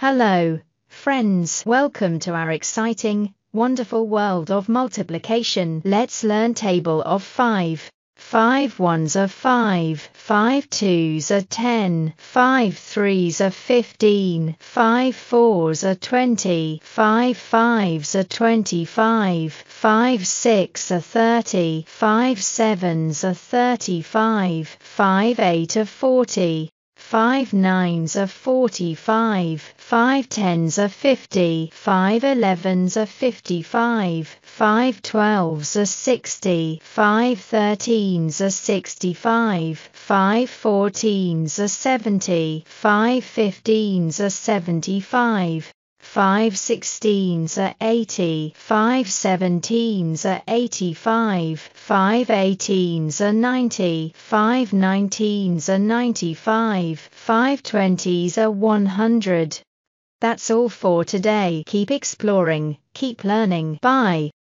Hello, friends. Welcome to our exciting, wonderful world of multiplication. Let's learn table of 5. 5 ones are 5, 5 twos are 10, 5 threes are 15, 5 fours are 20, 5 fives are 25, 5 six are 30, 5 sevens are 35, 5 eight are 40, 5 nines are 45, 5 tens are 50, 5 elevens are 55, 5 twelves are 60, 5 13s are 65, 5 14s are 70, 5 15s are 75, 5 16s are 80, 5 17s are 85, 5 18s are 90, 5 19s are 95, 5 20s are 100. That's all for today. Keep exploring, keep learning. Bye.